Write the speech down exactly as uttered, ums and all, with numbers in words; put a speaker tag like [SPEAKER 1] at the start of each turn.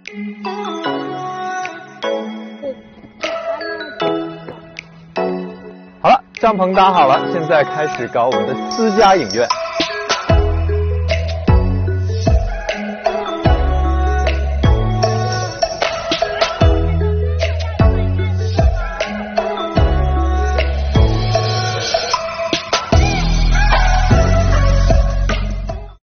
[SPEAKER 1] 好了，帐篷搭好了，现在开始搞我们的私家影院。